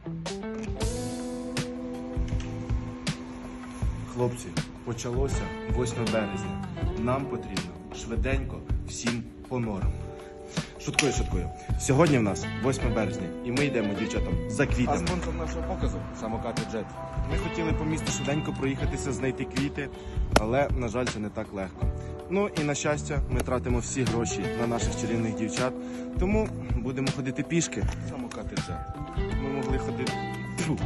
Хлопці, почалося 8 березня. Нам потрібно швиденько всім по норам. Шуткою. Сьогодні в нас 8 березня і ми йдемо, дівчатам, за квітами. А спонсор нашого показу – самокати Джет. Ми хотіли по місту швиденько проїхатися, знайти квіти, але, на жаль, це не так легко. Ну і, на щастя, ми тратимо всі гроші на наших чарівних дівчат, тому будемо ходити пішки. Самокати Джет. Ми могли ходити... Тьфу.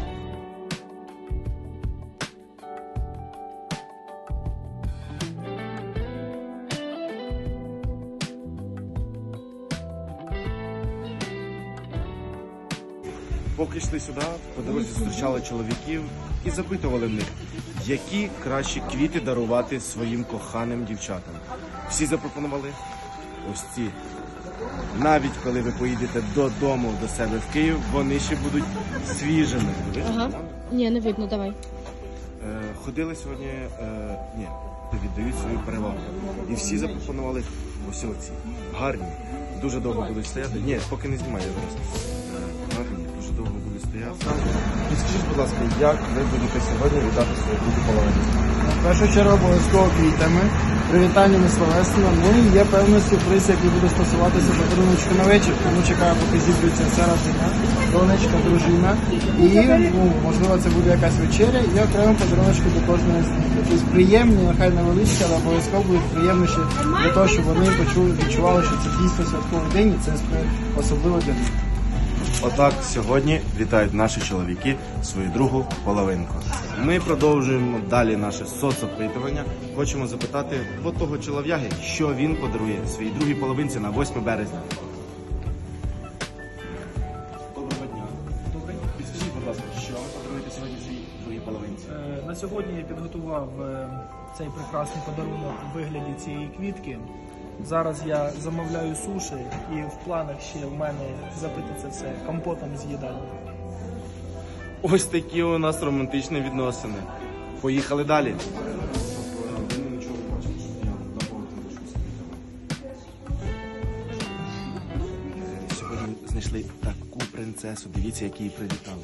Поки йшли сюди, по дорозі зустрічали чоловіків і запитували в них, які кращі квіти дарувати своїм коханим дівчатам. Всі запропонували ось ці. Навіть коли ви поїдете додому до себе в Київ, вони ще будуть свіжими. Ага. Ні, не видно, давай. Ходили сьогодні, віддають свою перевагу. І всі запропонували ось оці. Гарні. Дуже довго будуть стояти. Ні, поки не знімаю я зараз. Гарні, дуже довго будуть стояти. І скажіть, будь ласка, як ви будете сьогодні вітати свою другу половину? В першу чергу обов'язково квітами, привітаннями словесними, ну і є певний сюрприз, який буде стосуватися подаруночку на вечір, тому чекаю, поки зіб'ються вся родина, донечка, дружина, і можливо це буде якась вечеря, і окремо подаруночку до кожної з них. Тобто приємні, нехай невеличкі, але обов'язково будуть приємніші для того, щоб вони відчували, що це дійсно святковий день і це особливо для них. Отак сьогодні вітають наші чоловіки свою другу половинку. Ми продовжуємо далі наше соцопитування. Хочемо запитати от того чолов'яги, що він подарує своїй другій половинці на 8 березня. Доброго дня. Підскажіть, будь ласка, що ви подаруєте сьогодні своїй другій половинці? На сьогодні я підготував цей прекрасний подарунок у вигляді цієї квітки. Зараз я замовляю суші і в планах ще в мене запити це все компотом з їдальні. Ось такі у нас романтичні відносини. Поїхали далі. Сьогодні знайшли таку принцесу. Дивіться, які її привітали.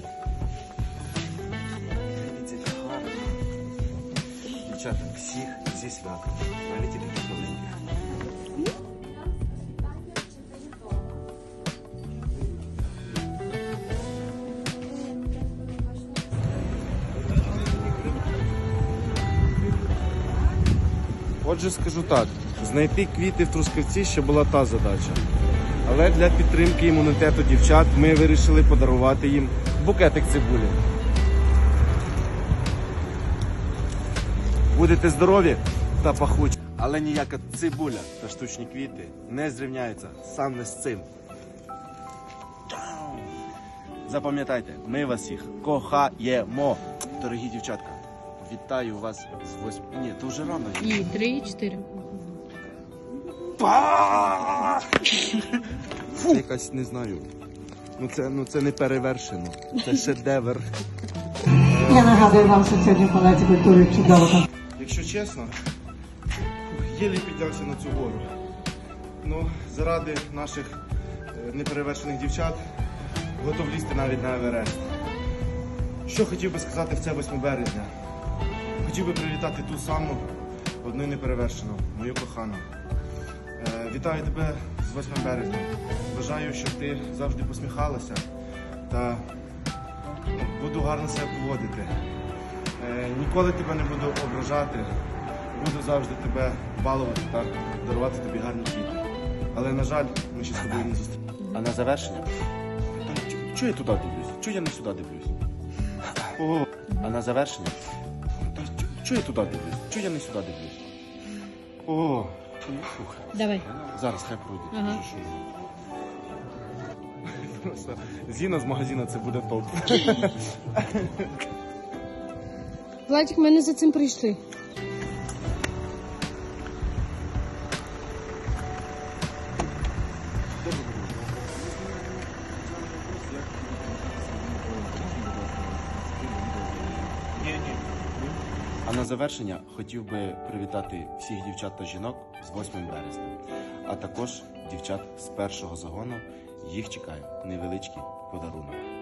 Дивіться, яка гарна. Дівчата, всіх зі святом. Навіть і таких маленьких. Отже, скажу так, знайти квіти в Трускавці ще була та задача. Але для підтримки імунітету дівчат ми вирішили подарувати їм букетик цибулі. Будете здорові та пахучі. Але ніяка цибуля та штучні квіти не зрівняються саме з цим. Запам'ятайте, ми вас всіх кохаємо. Дорогі дівчатка, вітаю вас з 8... Ні, то вже рано. І 3, і 4. Це якась, не знаю, це не перевершено, це шедевр. Я нагадую вам, що сьогодні в Палаці культури чудово. Якщо чесно, єлі піднявся на цю гору. Ну, заради наших неперевершених дівчат готов лізти навіть на Еверест. Що хотів би сказати в це 8 березня? Хотів би привітати ту саму, одну неперевершену, мою кохану. Вітаю тебе з 8 березня. Бажаю, щоб ти завжди посміхалася та буду гарно себе поводити. Ніколи тебе не буду ображати, буду завжди тебе балувати та дарувати тобі гарні квіти. Але, на жаль, ми ще з тобою не зустрінемося. А на завершення? Чого я туди дивлюсь? Чого я не сюди дивлюсь? О, а на завершення? Чого я туди дивлюсь? Чого я не сюди дивлюсь? О, фух. Давай. Зараз хай пройде. Ага. Просто Зіна з магазину це буде топ. Владик, ми не за цим прийшли. А на завершення хотів би привітати всіх дівчат та жінок з 8 березня, а також дівчат з першого загону. Їх чекає невеличкий подарунок.